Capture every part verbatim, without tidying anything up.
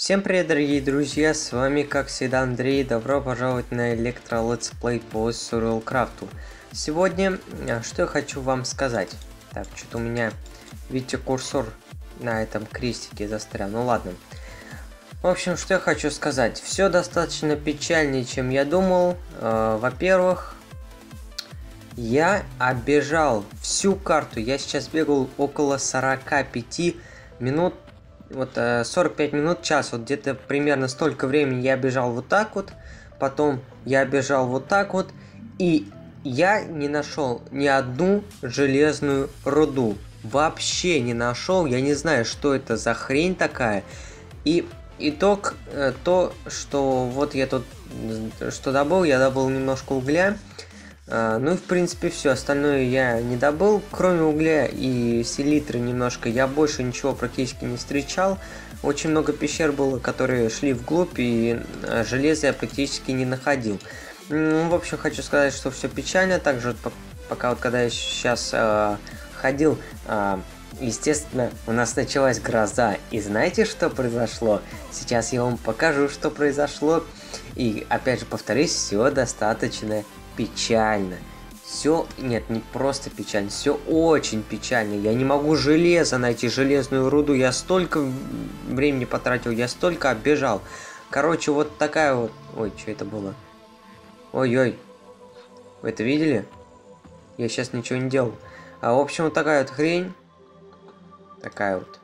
Всем привет, дорогие друзья, с вами как всегда Андрей, добро пожаловать на Электро Летсплей по Survival Craft. Сегодня, что я хочу вам сказать. Так, что-то у меня, видите, курсор на этом крестике застрял, ну ладно. В общем, что я хочу сказать, все достаточно печальнее, чем я думал. Э, Во-первых, я оббежал всю карту, я сейчас бегал около сорока пяти минут. Вот сорок пять минут, час, вот где-то примерно столько времени я бежал вот так вот, потом я бежал вот так вот, и я не нашел ни одну железную руду, вообще не нашел, я не знаю, что это за хрень такая, и итог то, что вот я тут, что добыл, я добыл немножко угля. Uh, ну и в принципе все, остальное я не добыл, кроме угля и селитры немножко, я больше ничего практически не встречал. Очень много пещер было, которые шли вглубь, и uh, железа я практически не находил. Ну, в общем, хочу сказать, что все печально. Также вот, пока вот когда я сейчас uh, ходил, uh, естественно, у нас началась гроза. И знаете, что произошло? Сейчас я вам покажу, что произошло. И опять же повторюсь, все достаточно печально. Все, нет, не просто печально, все очень печально. Я не могу железо найти, железную руду. Я столько времени потратил, я столько оббежал. Короче, вот такая вот... Ой, что это было? Ой-ой. Вы это видели? Я сейчас ничего не делал. А, в общем, вот такая вот хрень. Такая вот.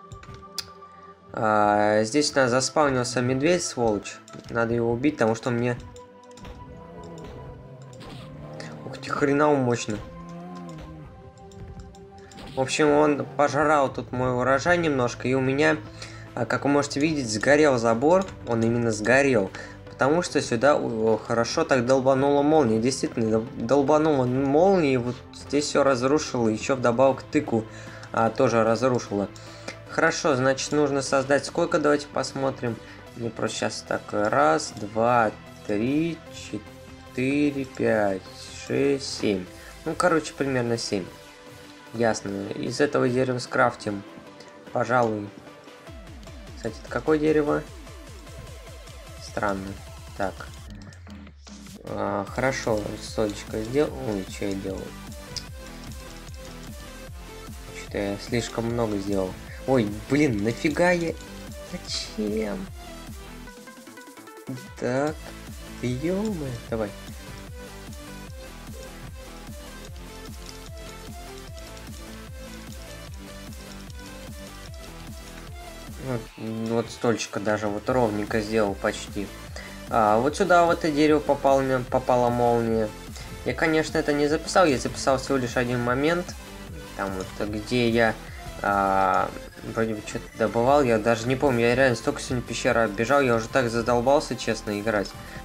А, здесь у нас заспавнился медведь, сволочь. Надо его убить, потому что мне... Хрена мощно. В общем, он пожрал тут мой урожай немножко, и у меня, как вы можете видеть, сгорел забор. Он именно сгорел, потому что сюда хорошо так долбанула молния. Действительно, долбанула молния, и вот здесь все разрушило. Еще вдобавок тыку а, тоже разрушила. Хорошо, значит, нужно создать сколько? Давайте посмотрим. Мне просто сейчас так. Раз, два, три, четыре, пять. шесть, семь. Ну, короче, примерно семь. Ясно. Из этого дерева скрафтим. Пожалуй. Кстати, это какое дерево? Странно. Так. А, хорошо. Солечко сделал. Ой, что я делал? Что-то я слишком много сделал. Ой, блин, нафига я... Зачем? Так. Ё-моё. Давай. Вот, вот стольчика даже вот ровненько сделал почти. А, вот сюда в это дерево попал, попала молния. Я, конечно, это не записал, я записал всего лишь один момент. Там вот, где я а, вроде бы что-то добывал, я даже не помню, я реально столько сегодня пещеры оббежал, я уже так задолбался, честно, играть.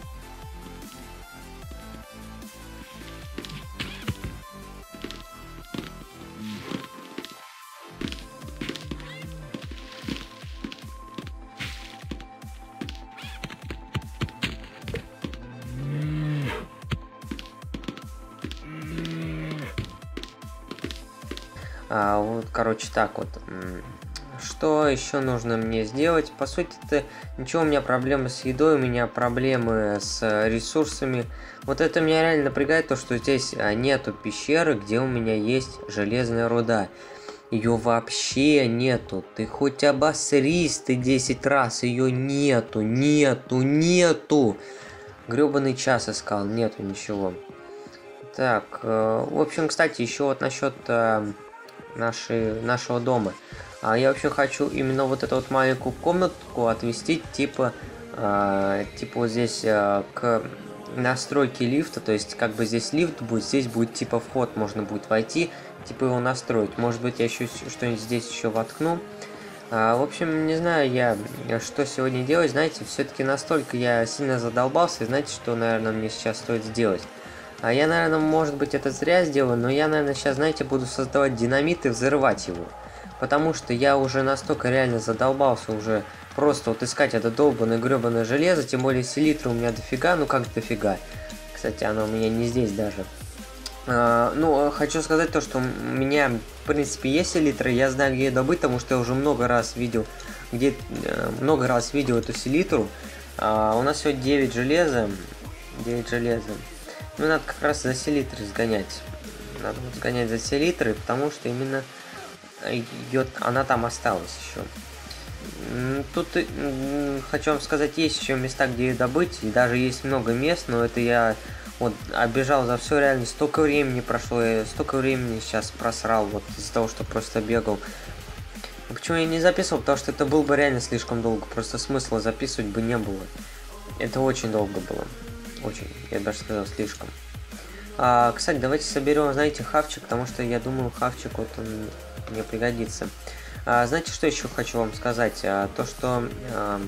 А, вот, короче, так вот. Что еще нужно мне сделать? По сути-то, ничего, у меня проблемы с едой, у меня проблемы с ресурсами. Вот это меня реально напрягает, то, что здесь нету пещеры, где у меня есть железная руда. Ее вообще нету. Ты хоть обосрись ты десять раз, ее нету, нету, нету. Гребаный час искал, нету ничего. Так, в общем, кстати, еще вот насчет... Наши, нашего дома. А я вообще хочу именно вот эту вот маленькую комнатку отвести, типа, э, типа вот здесь э, к настройке лифта, то есть как бы здесь лифт будет, здесь будет типа вход, можно будет войти, типа его настроить. Может быть, я еще что-нибудь здесь еще воткну. А, в общем, не знаю я, что сегодня делать, знаете, все-таки настолько я сильно задолбался, и знаете, что, наверное, мне сейчас стоит сделать? А я, наверное, может быть, это зря сделаю, но я, наверное, сейчас, знаете, буду создавать динамит и взрывать его. Потому что я уже настолько реально задолбался уже просто вот искать это долбанное гребаное железо, тем более селитры у меня дофига, ну как дофига. Кстати, оно у меня не здесь даже. А, ну, хочу сказать то, что у меня, в принципе, есть селитра, я знаю, где ее добыть, потому что я уже много раз видел где э, много раз видел эту селитру. А, у нас сегодня девять железа. девять железа. Ну, надо как раз за селитры сгонять. Надо вот сгонять за селитры, потому что именно ее, она там осталась еще. Тут хочу вам сказать, есть еще места, где ее добыть, и даже есть много мест, но это я вот оббежал за все, реально столько времени прошло, я столько времени сейчас просрал вот из-за того, что просто бегал. Почему я не записывал? Потому что это было бы реально слишком долго, просто смысла записывать бы не было. Это очень долго было, очень, я даже сказал, слишком. А, кстати, давайте соберем, знаете, хавчик, потому что я думаю, хавчик вот он мне пригодится. А, знаете, что еще хочу вам сказать? А, то, что а,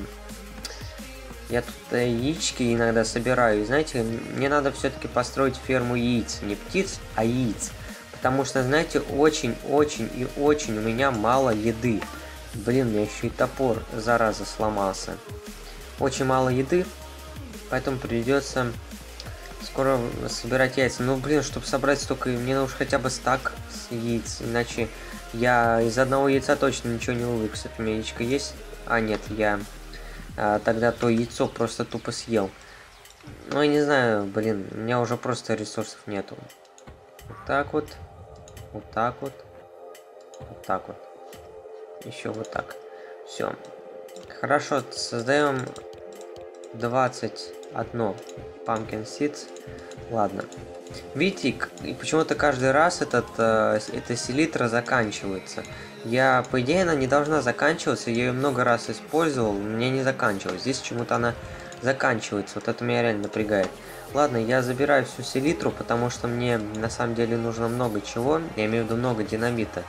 я тут а, яички иногда собираю. И знаете, мне надо все-таки построить ферму яиц. Не птиц, а яиц. Потому что, знаете, очень-очень и очень у меня мало еды. Блин, у меня еще и топор, зараза, сломался. Очень мало еды, поэтому придется скоро собирать яйца. Ну, блин, чтобы собрать столько, мне нужно хотя бы стак с яиц, иначе я из одного яйца точно ничего не уловлю. Кстати, у меня яичко есть. А, нет, я а, тогда то яйцо просто тупо съел. Ну, я не знаю, блин, у меня уже просто ресурсов нету. Вот так вот. Вот так вот. Вот так вот. Еще вот так. Все. Хорошо, создаем двадцать один pumpkin seeds. Ладно. Видите, и почему-то каждый раз этот, э, эта селитра заканчивается. Я, по идее, она не должна заканчиваться. Я ее много раз использовал, мне не заканчивалась. Здесь почему-то она заканчивается. Вот это меня реально напрягает. Ладно, я забираю всю селитру, потому что мне на самом деле нужно много чего. Я имею в виду много динамита.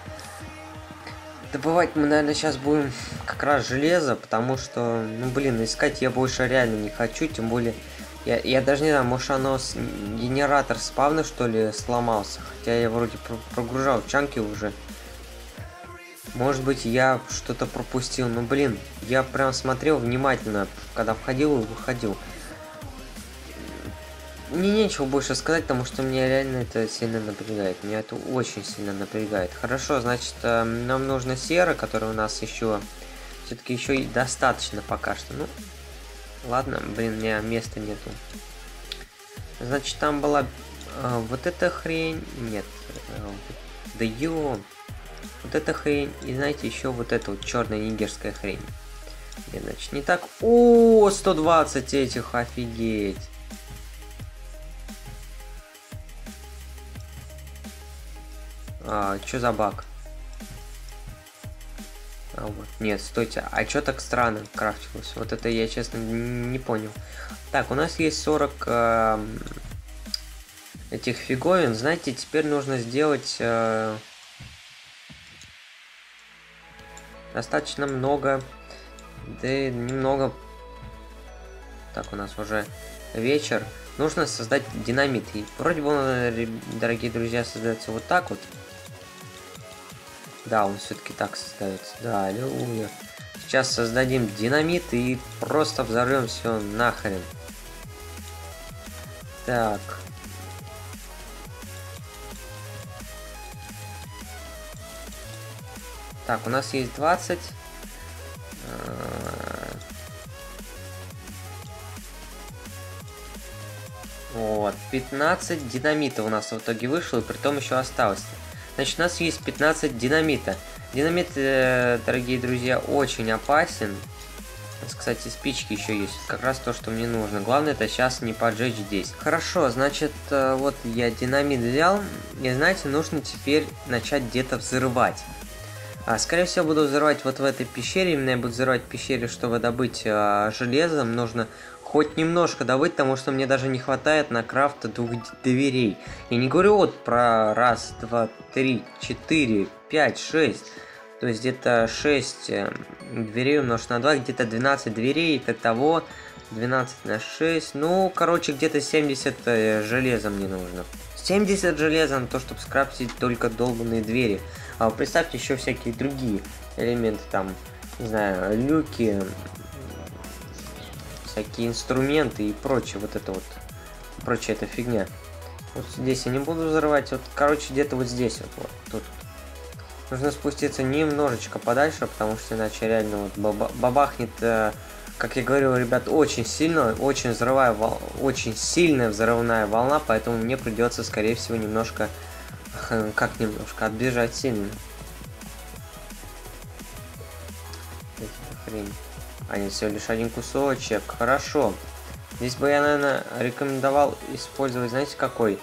Добывать мы, наверное, сейчас будем как раз железо, потому что, ну, блин, искать я больше реально не хочу, тем более... Я, я даже не знаю, может оно с... генератор спавна, что ли, сломался. Хотя я вроде про прогружал чанки уже. Может быть, я что-то пропустил. Ну, блин, я прям смотрел внимательно, когда входил и выходил. Мне нечего больше сказать, потому что меня реально это сильно напрягает. Меня это очень сильно напрягает. Хорошо, значит, нам нужно сера, которая у нас еще... Все-таки еще и достаточно пока что. Ну, ладно, блин, у меня места нету. Значит, там была э, вот эта хрень. Нет. Э, да ё. Вот эта хрень. И знаете, еще вот эта вот черная нигерская хрень. Нет, значит, не так. О, сто двадцать этих, офигеть. А, чё за баг? А, вот. Нет, стойте, а чё так странно крафтилось? Вот это я, честно, не понял. Так, у нас есть сорок э, этих фиговин. Знаете, теперь нужно сделать э, достаточно много. Да немного. Так, у нас уже вечер. Нужно создать динамит. И вроде бы он, дорогие друзья, создается вот так вот. Да, он все-таки так создается. Да, аллилуйя. Сейчас создадим динамит и просто взорвем все нахрен. Так. Так, у нас есть двадцать. Вот, пятнадцать динамита у нас в итоге вышло, и притом еще осталось. Значит, у нас есть пятнадцать динамита. Динамит, э, дорогие друзья, очень опасен. У нас, кстати, спички еще есть. Как раз то, что мне нужно. Главное, это сейчас не поджечь здесь. Хорошо, значит, э, вот я динамит взял. И, знаете, нужно теперь начать где-то взрывать. А, скорее всего, буду взрывать вот в этой пещере. Именно я буду взрывать в пещере, чтобы добыть э, железо. Нужно хоть немножко добыть, потому что мне даже не хватает на крафт двух дверей. Я не говорю вот про раз, два, три, четыре, пять, шесть. То есть где-то шесть э, дверей умножить на два, где-то двенадцать дверей. Это того двенадцать на шесть. Ну, короче, где-то семьдесят э, железа мне нужно. семьдесят железа на то, чтобы скрафтить только долбанные двери. А представьте еще всякие другие элементы, там, не знаю, люки, всякие инструменты и прочее, вот это вот, прочая эта фигня. Вот здесь я не буду взрывать, вот, короче, где-то вот здесь вот, вот тут. Нужно спуститься немножечко подальше, потому что иначе реально вот баба бабахнет, э, как я говорил, ребят, очень сильно, очень взрывая, вол очень сильная взрывная волна, поэтому мне придется, скорее всего, немножко, как немножко, отбежать сильно. Хрень. А нет, всего лишь один кусочек. Хорошо. Здесь бы я, наверное, рекомендовал использовать, знаете, какой?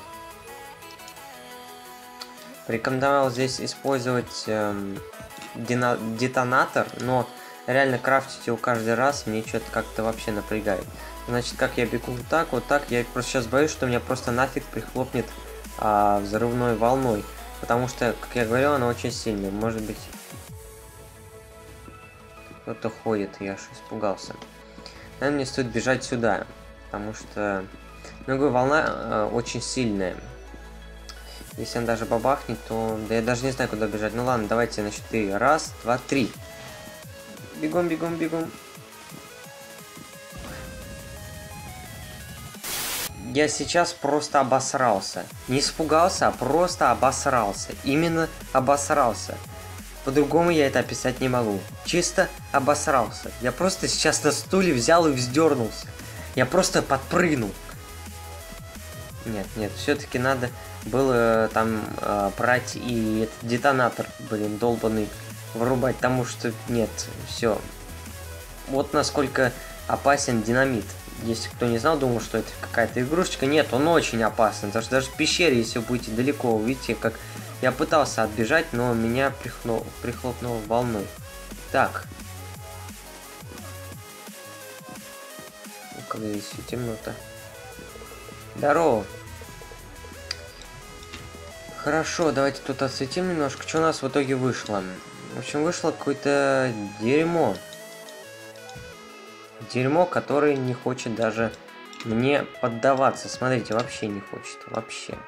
Рекомендовал здесь использовать эм, детонатор, но реально крафтить его каждый раз мне что-то как-то вообще напрягает. Значит, как я бегу вот так, вот так, я просто сейчас боюсь, что меня просто нафиг прихлопнет а, взрывной волной. Потому что, как я говорил, она очень сильная. Может быть, кто-то ходит, я аж испугался. Наверное, мне стоит бежать сюда, потому что, ну, говорю, волна э, очень сильная. Если он даже бабахнет, то... Да я даже не знаю, куда бежать. Ну ладно, давайте на четыре. Раз, два, три. Бегом, бегом, бегом. Я сейчас просто обосрался. Не испугался, а просто обосрался. Именно обосрался. По-другому я это описать не могу. Чисто обосрался. Я просто сейчас на стуле взял и вздернулся. Я просто подпрыгнул. Нет, нет, все-таки надо было там э, брать и этот детонатор, блин, долбанный, вырубать, потому что нет, все. Вот насколько опасен динамит. Если кто не знал, думал, что это какая-то игрушечка. Нет, он очень опасен, потому что даже в пещере, если вы будете далеко, увидите, как я пытался отбежать, но меня прихнул, прихлопнуло волной. Так. Ну, как здесь все темно-то. Здорово. Хорошо, давайте тут осветим немножко. Что у нас в итоге вышло? В общем, вышло какое-то дерьмо. Дерьмо, которое не хочет даже мне поддаваться. Смотрите, вообще не хочет. Вообще.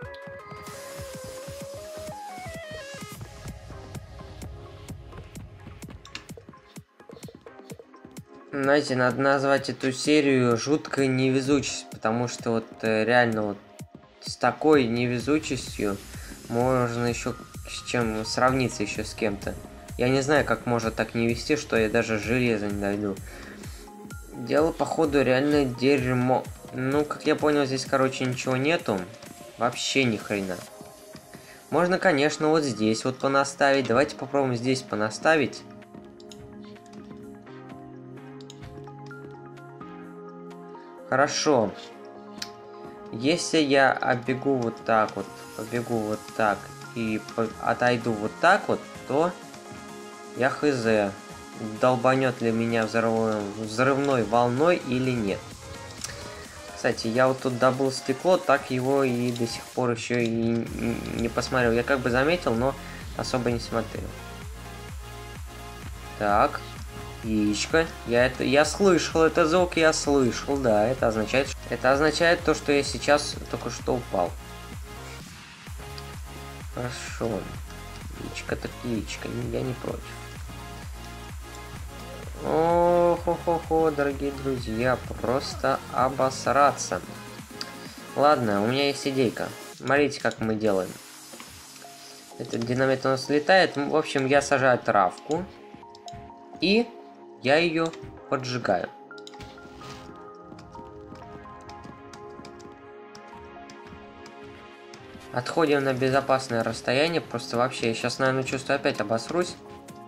Знаете, надо назвать эту серию жуткая невезучесть, потому что вот э, реально вот с такой невезучестью можно еще с чем сравниться еще с кем-то. Я не знаю, как можно так не вести, что я даже железо не дойду. Дело, походу, реально дерьмо. Ну, как я понял, здесь, короче, ничего нету. Вообще ни хрена. Можно, конечно, вот здесь вот понаставить. Давайте попробуем здесь понаставить. Хорошо. Если я оббегу вот так вот, побегу вот так и отойду вот так вот, то я хз, долбанет ли меня взрывной, взрывной волной или нет. Кстати, я вот тут добыл стекло, так его и до сих пор еще и не посмотрел. Я как бы заметил, но особо не смотрел. Так, яичко. Я это, я слышал этот звук, я слышал, да. Это означает, это означает то, что я сейчас только что упал. Хорошо. Яичко так яичко, я не против. О-хо-хо-хо, дорогие друзья, просто обосраться. Ладно, у меня есть идейка. Смотрите, как мы делаем. Этот динамит у нас летает. В общем, я сажаю травку. И я ее поджигаю. Отходим на безопасное расстояние. Просто вообще, я сейчас, наверное, чувствую, опять обосрусь.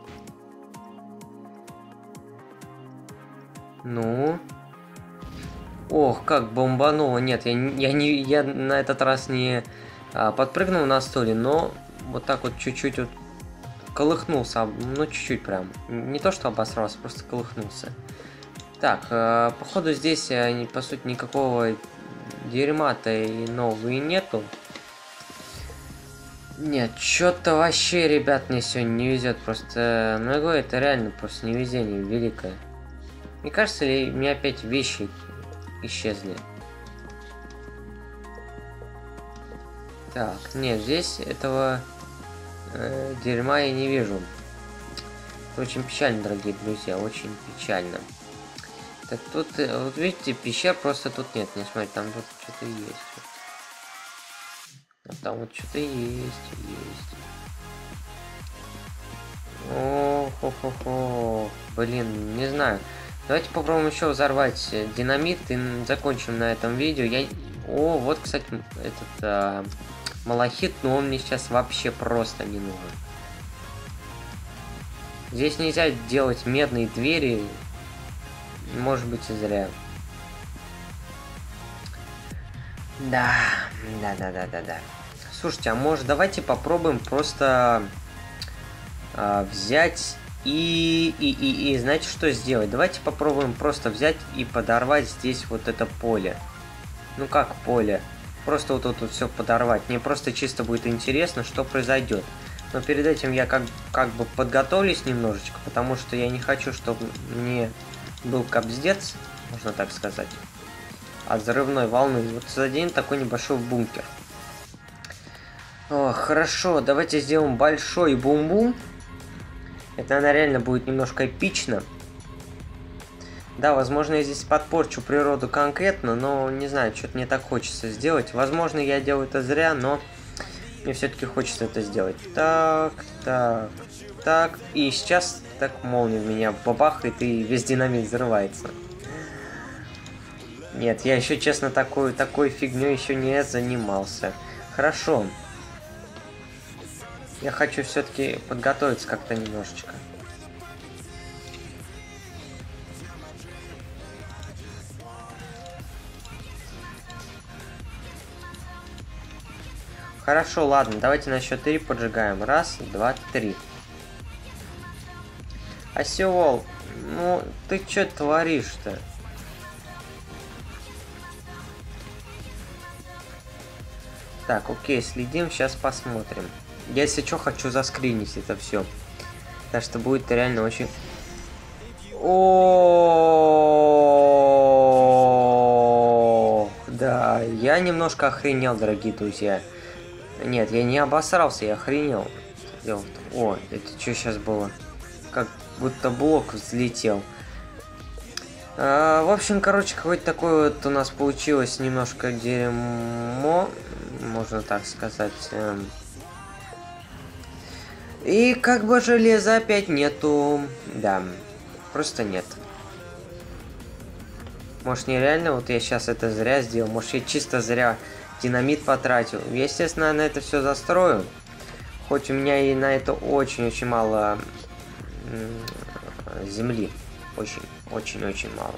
Ну. Ох, как бомбануло. Нет, я, я, не, я на этот раз не а, подпрыгнул на стуле, но вот так вот чуть-чуть вот колыхнулся. Ну, чуть-чуть прям. Не то, что обосрался, просто колыхнулся. Так, э, походу здесь, э, по сути, никакого дерьма-то и нового и нету. Нет, что-то вообще, ребят, мне сегодня не везет. Просто, ну, я говорю, это реально просто невезение великое. Мне кажется, ли, у меня опять вещи исчезли. Так, нет, здесь этого э, дерьма я не вижу. Это очень печально, дорогие друзья, очень печально. Так тут, вот видите, пещер просто тут нет. Не смотрите, там тут что-то есть. Вот там вот что-то есть, есть. О-хо-хо-хо. Блин, не знаю. Давайте попробуем еще взорвать динамит и закончим на этом видео. Я... О, вот, кстати, этот а, малахит, но он мне сейчас вообще просто не нужен. Здесь нельзя делать медные двери. Может быть, и зря. Да, да, да, да, да, да. Слушайте, а может давайте попробуем просто а, взять и, и, и, и, знаете, что сделать? Давайте попробуем просто взять и подорвать здесь вот это поле. Ну как поле? Просто вот тут вот все подорвать. Мне просто чисто будет интересно, что произойдет. Но перед этим я как, как бы подготовлюсь немножечко, потому что я не хочу, чтобы мне был капздец, можно так сказать, от взрывной волны. Вот заденем такой небольшой бункер. О, хорошо, давайте сделаем большой бум-бум. Это, наверное, реально будет немножко эпично. Да, возможно, я здесь подпорчу природу конкретно, но не знаю, что-то мне так хочется сделать. Возможно, я делаю это зря, но мне все-таки хочется это сделать. Так, так, так. И сейчас так молния в меня бабахает, и весь динамит взрывается. Нет, я еще, честно, такой, такой фигней еще не занимался. Хорошо. Я хочу все-таки подготовиться как-то немножечко. Хорошо, ладно, давайте на счет три поджигаем. Раз, два, три. Осел, ну ты что творишь-то? Так, окей, следим, сейчас посмотрим. Я, если что, хочу заскринить это все. Так что будет реально очень... О, да, я немножко охренел, дорогие друзья. Нет, я не обосрался, я охренел. О, это что сейчас было? Как будто блок взлетел. А, в общем, короче, какой-то такой вот у нас получилось немножко дерьмо, можно так сказать. И как бы железа опять нету. Да, просто нет. Может, нереально, вот я сейчас это зря сделал. Может, я чисто зря динамит потратил. Я, естественно, на это все застрою. Хоть у меня и на это очень-очень мало земли. Очень, очень-очень мало.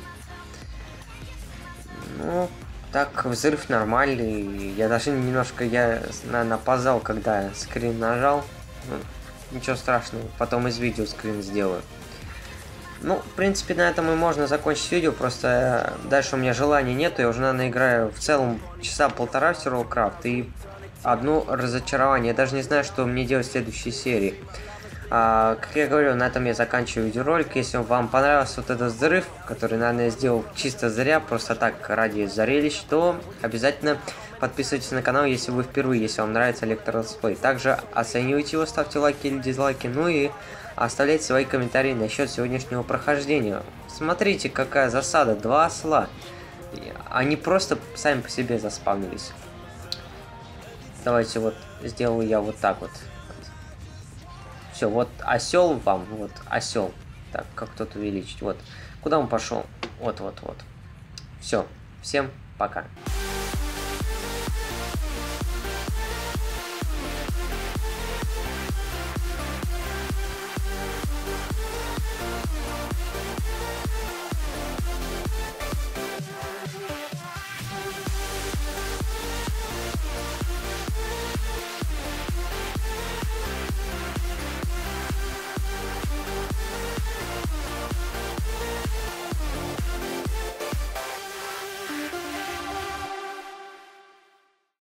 Ну, так, взрыв нормальный. Я даже немножко, я, наверное, опоздал, когда скрин нажал. Ну, ничего страшного, потом из видео скрин сделаю. Ну, в принципе, на этом и можно закончить видео, просто дальше у меня желания нету, я уже, наверное, играю в целом часа полтора в Survival Craft, и одно разочарование, я даже не знаю, что мне делать в следующей серии. А, как я говорю, на этом я заканчиваю видеоролик. Если вам понравился вот этот взрыв, который, наверное, я сделал чисто зря, просто так, ради зрелищ, то обязательно подписывайтесь на канал, если вы впервые, если вам нравится Электролетсплей. Также оценивайте его, ставьте лайки или дизлайки, ну и оставляйте свои комментарии насчет сегодняшнего прохождения. Смотрите, какая засада, два осла. Они просто сами по себе заспавнились. Давайте вот сделаю я вот так вот. Все, вот осел вам, вот осел. Так, как тут увеличить? Вот. Куда он пошел? Вот, вот, вот. Все. Всем пока.